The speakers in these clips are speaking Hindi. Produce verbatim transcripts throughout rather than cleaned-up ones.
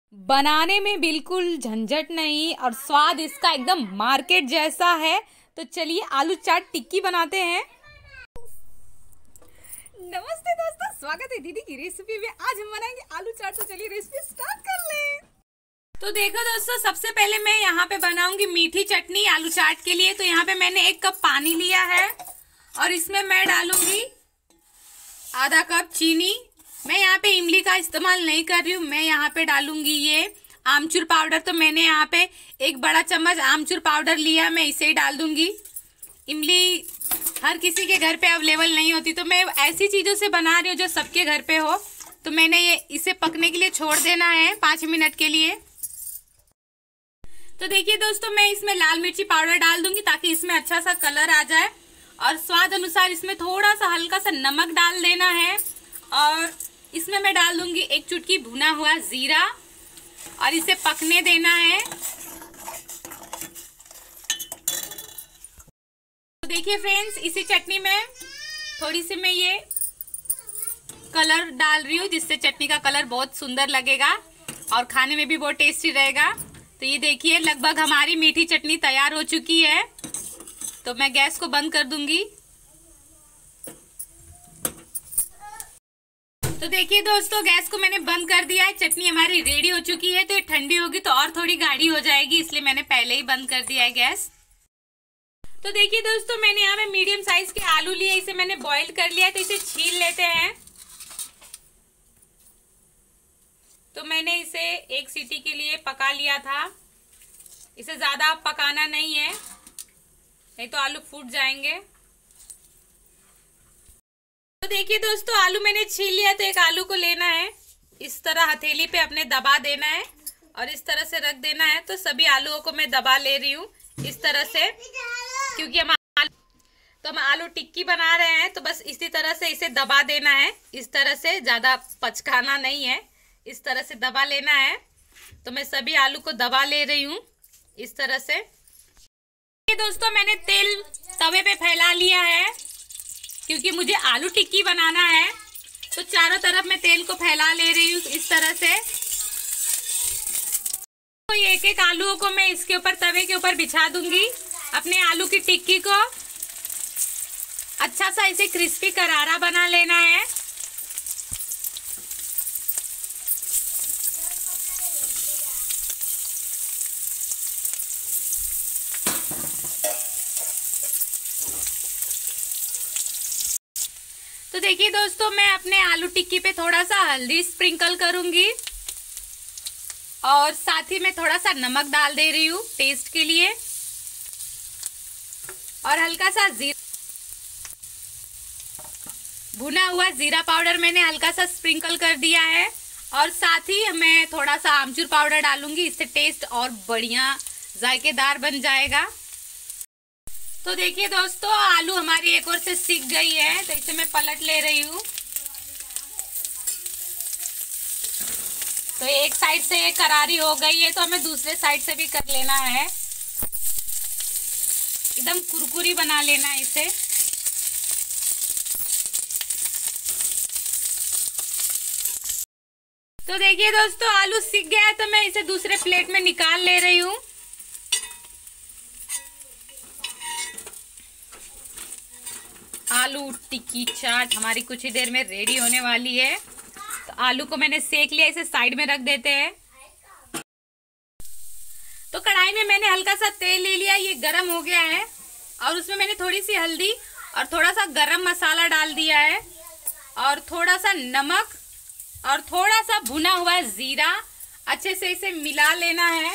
बनाने में बिल्कुल झंझट नहीं और स्वाद इसका एकदम मार्केट जैसा है। तो चलिए आलू चाट टिक्की बनाते हैं। नमस्ते दोस्तों, स्वागत है दीदी की रेसिपी में। आज हम बनाएंगे आलू चाट। तो चलिए रेसिपी स्टार्ट कर लें। तो देखो दोस्तों, सबसे पहले मैं यहाँ पे बनाऊंगी मीठी चटनी आलू चाट के लिए। तो यहाँ पे मैंने एक कप पानी लिया है और इसमें मैं डालूंगी आधा कप चीनी। मैं यहाँ पे इमली का इस्तेमाल नहीं कर रही हूँ, मैं यहाँ पे डालूंगी ये आमचूर पाउडर। तो मैंने यहाँ पे एक बड़ा चम्मच आमचूर पाउडर लिया, मैं इसे ही डाल दूंगी। इमली हर किसी के घर पे अवेलेबल नहीं होती, तो मैं ऐसी चीज़ों से बना रही हूँ जो सबके घर पे हो। तो मैंने ये इसे पकने के लिए छोड़ देना है पाँच मिनट के लिए। तो देखिए दोस्तों, मैं इसमें लाल मिर्ची पाउडर डाल दूंगी ताकि इसमें अच्छा सा कलर आ जाए। और स्वाद अनुसार इसमें थोड़ा सा हल्का सा नमक डाल देना है। और इसमें मैं डाल दूंगी एक चुटकी भुना हुआ जीरा और इसे पकने देना है। तो देखिए फ्रेंड्स, इसी चटनी में थोड़ी सी मैं ये कलर डाल रही हूँ जिससे चटनी का कलर बहुत सुंदर लगेगा और खाने में भी बहुत टेस्टी रहेगा। तो ये देखिए लगभग हमारी मीठी चटनी तैयार हो चुकी है। तो मैं गैस को बंद कर दूंगी। तो देखिए दोस्तों, गैस को मैंने बंद कर दिया है। चटनी हमारी रेडी हो चुकी है। तो ये ठंडी होगी तो और थोड़ी गाढ़ी हो जाएगी, इसलिए मैंने पहले ही बंद कर दिया है गैस। तो देखिए दोस्तों, मैंने यहाँ पे मीडियम साइज के आलू लिए, इसे मैंने बॉईल कर लिया है। तो इसे छील लेते हैं। तो मैंने इसे एक सीटी के लिए पका लिया था। इसे ज्यादा पकाना नहीं है, नहीं तो आलू फूट जाएंगे। तो देखिए दोस्तों, आलू मैंने छील लिया। तो एक आलू को लेना है, इस तरह हथेली पे अपने दबा देना है और इस तरह से रख देना है। तो सभी आलूओं को मैं दबा ले रही हूँ इस तरह से, क्योंकि हम आलू तो हम आलू टिक्की बना रहे हैं। तो बस इसी तरह से इसे दबा देना है, इस तरह से, ज्यादा पचकाना नहीं है, इस तरह से दबा लेना है। तो मैं सभी आलू को दबा ले रही हूँ इस तरह से। दोस्तों, मैंने तेल तवे पे फैला लिया है क्योंकि मुझे आलू टिक्की बनाना है। तो चारों तरफ मैं तेल को फैला ले रही हूँ इस तरह से। तो एक एक आलूओं को मैं इसके ऊपर तवे के ऊपर बिछा दूंगी। अपने आलू की टिक्की को अच्छा सा इसे क्रिस्पी करारा बना लेना है। तो देखिए दोस्तों, मैं अपने आलू टिक्की पे थोड़ा सा हल्दी स्प्रिंकल करूंगी और साथ ही में थोड़ा सा नमक डाल दे रही हूँ टेस्ट के लिए और हल्का सा जीरा, भुना हुआ जीरा पाउडर मैंने हल्का सा स्प्रिंकल कर दिया है। और साथ ही मैं थोड़ा सा आमचूर पाउडर डालूंगी, इससे टेस्ट और बढ़िया जायकेदार बन जाएगा। तो देखिए दोस्तों, आलू हमारी एक ओर से सिक गई है। तो इसे मैं पलट ले रही हूँ। तो एक साइड से ये करारी हो गई है, तो हमें दूसरे साइड से भी कर लेना है। एकदम कुरकुरी बना लेना है इसे। तो देखिए दोस्तों, आलू सिक गया है, तो मैं इसे दूसरे प्लेट में निकाल ले रही हूँ। आलू टिक्की चाट हमारी कुछ ही देर में रेडी होने वाली है। तो आलू को मैंने सेक लिया, इसे साइड में रख देते हैं। तो कढ़ाई में मैंने हल्का सा तेल ले लिया, ये गरम हो गया है और उसमें मैंने थोड़ी सी हल्दी और थोड़ा सा गरम मसाला डाल दिया है और थोड़ा सा नमक और थोड़ा सा भुना हुआ जीरा। अच्छे से इसे मिला लेना है।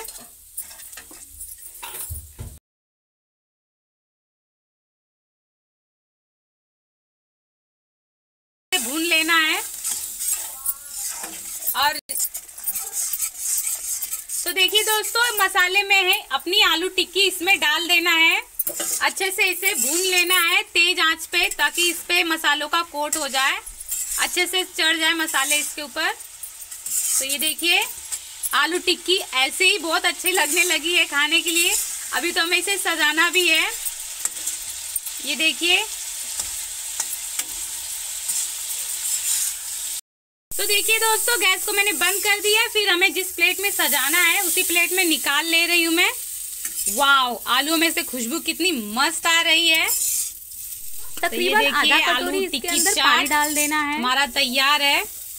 भून लेना है। और तो देखिए दोस्तों, मसाले में है अपनी आलू टिक्की इसमें डाल देना है। अच्छे से इसे भून लेना है तेज आंच पे, ताकि इस पे मसालों का कोट हो जाए, अच्छे से चढ़ जाए मसाले इसके ऊपर। तो ये देखिए, आलू टिक्की ऐसे ही बहुत अच्छी लगने लगी है खाने के लिए। अभी तो हमें इसे सजाना भी है। ये देखिए, तो देखिए दोस्तों, गैस को मैंने बंद कर दिया। फिर हमें जिस प्लेट में सजाना है उसी प्लेट में निकाल ले रही हूँ मैं। वाओ, आलू में से खुशबू कितनी मस्त आ रही है। तकरीबन तो आधा कटोरी इसके अंदर पानी डाल देना है। हमारा तैयार है।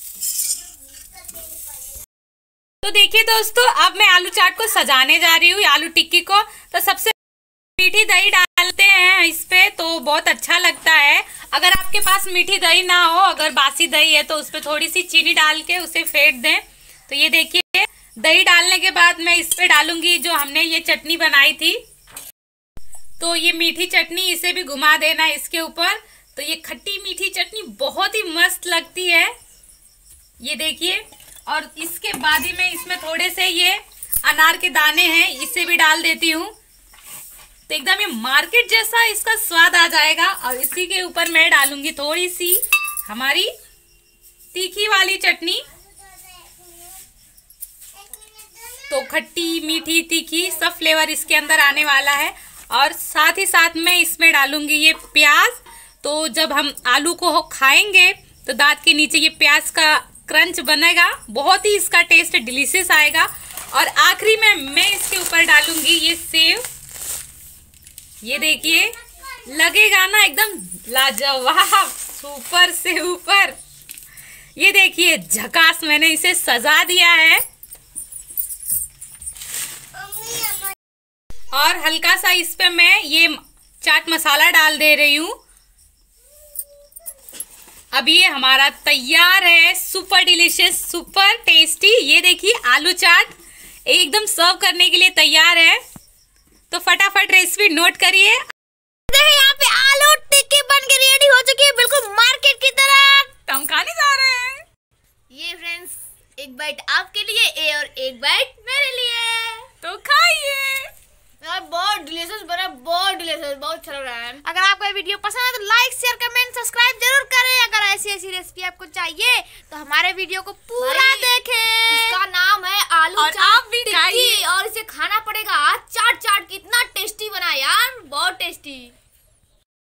तो देखिए दोस्तों, अब मैं आलू चाट को सजाने जा रही हूँ, आलू टिक्की को। तो सबसे मीठी दही डालते हैं इस पे, तो बहुत अच्छा लगता है। अगर आपके पास मीठी दही ना हो, अगर बासी दही है तो उस पे थोड़ी सी चीनी डाल के उसे फेंट दें। तो ये देखिए, दही डालने के बाद मैं इस पे डालूंगी जो हमने ये चटनी बनाई थी। तो ये मीठी चटनी, इसे भी घुमा देना इसके ऊपर। तो ये खट्टी मीठी चटनी बहुत ही मस्त लगती है, ये देखिए। और इसके बाद ही मैं इसमें थोड़े से ये अनार के दाने हैं, इसे भी डाल देती हूँ। तो एकदम ये मार्केट जैसा इसका स्वाद आ जाएगा। और इसी के ऊपर मैं डालूंगी थोड़ी सी हमारी तीखी वाली चटनी। तो खट्टी मीठी तीखी सब फ्लेवर इसके अंदर आने वाला है। और साथ ही साथ मैं इसमें डालूंगी ये प्याज। तो जब हम आलू को खाएंगे तो दांत के नीचे ये प्याज का क्रंच बनेगा, बहुत ही इसका टेस्ट डिलीशियस आएगा। और आखिरी में मैं इसके ऊपर डालूंगी ये सेव। ये देखिए, लगेगा ना एकदम लाजवाब, सुपर से ऊपर। ये देखिए झकास, मैंने इसे सजा दिया है। और हल्का सा इस पे मैं ये चाट मसाला डाल दे रही हूँ। अब ये हमारा तैयार है, सुपर डिलीशियस, सुपर टेस्टी। ये देखिए आलू चाट एकदम सर्व करने के लिए तैयार है। तो फटाफट रेसिपी नोट करिए। यहाँ पे आलू टिक्की बन के रेडी हो चुकी है, बिल्कुल मार्केट की तरह। तो हम खाने जा रहे हैं। ये फ्रेंड्स, एक बाइट आपके लिए ए और एक बाइट मेरे लिए। तो खाइए। यार बहुत डिलीशियस बना, बहुत डिलीशियस, बहुत अच्छा लग रहा है। अगर आपको ये वीडियो पसंद है तो लाइक शेयर कमेंट सब्सक्राइब जरूर करें। अगर ऐसी ऐसी रेसिपी आपको चाहिए तो हमारे वीडियो को पूरा देखें। इसका नाम है आलू और आप भी खाइए। और इसे खाना पड़ेगा। चाट चाट कितना टेस्टी बना यार, बहुत टेस्टी।